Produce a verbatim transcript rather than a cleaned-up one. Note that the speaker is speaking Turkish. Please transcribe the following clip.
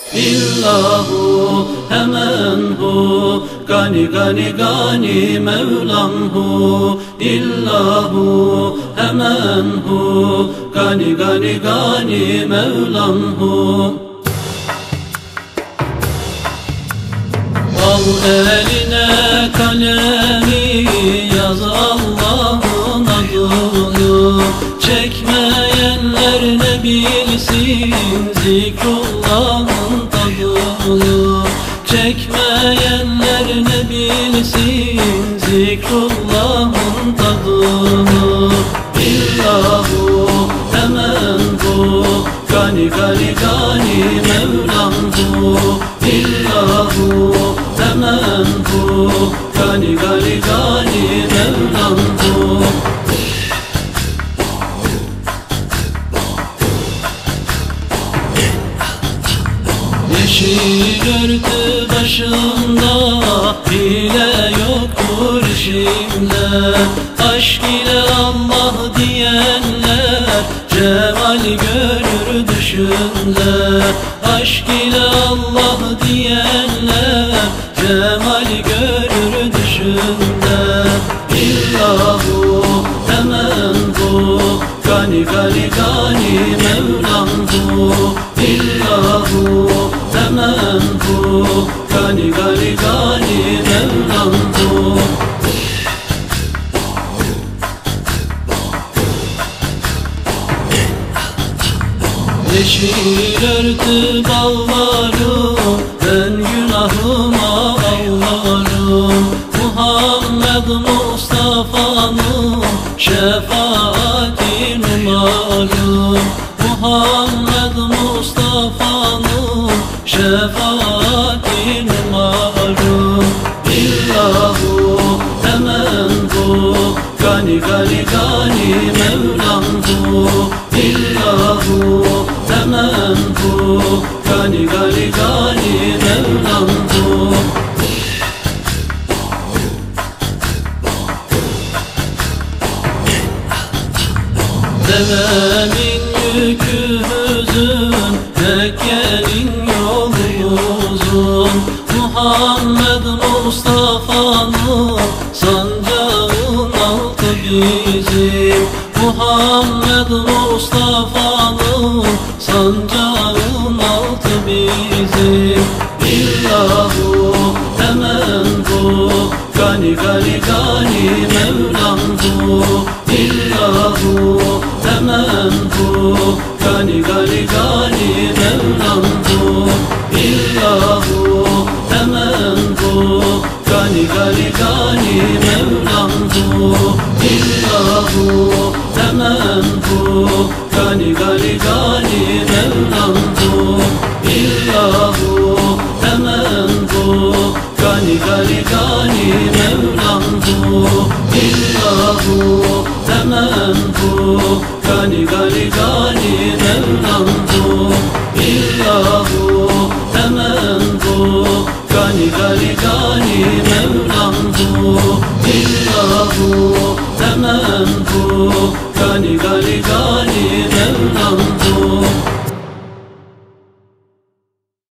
İllahu hemen hu, gani gani gani Mevlam hu. İllahu hemen hu, gani gani gani Mevlam hu. Al eline kalemi, yaz Allah'ın adını. Çekmeyenler ne bilsin zikrullah'ın tadını. Çekmeyenler ne bilsin zikrullah'ın tadını. İllahu hemen bu, gani gani gani Mevlam bu. İllahu hemen bu, gani gani gani Mevlam bu. Yeşil örtü başında, hile yoktur işimde. Aşk ile Allah diyenler cemal görür düşünde. Aşk ile Allah diyenler cemal görür düşünde. İllahu hemen bu, gani gani gani Mevlam bu. İllahu hemen bu, gani gani gani Mevlam bu. Yeşil örtü bağlarım, ben günahıma ağlarım. Muhammed Mustafa'nın şefaatini umarım. Muhammed Mustafa'nın şefaatini umarım. İllahu hemen bu, gani gani gani Mevlam bu. İllahu hemen bu, gani gani gani Mevlam bu. Devemin yükü hüzün, Mekke'nin yolu uzun. Muhammed Mustafa'nın sancağın altı bizim. Muhammed Mustafa'nın sancağın altı bizim. İllahu hemen bu, gani gani gani Mevlam bu. İllahu hemen bu, gani gani gani Mevlam bu. İllahu hemen bu, gani gani gani Mevlam bu. İllahu hemen bu, gani gani gani Mevlam bu. İllahu hemen bu, gani gani gani Mevlam bu. İllahu hemen bu, gani gani gani Mevlam bu. İllahu hemen bu, gani gani gani Mevlam bu. İllahu hemen bu, gani gani gani Mevlam bu.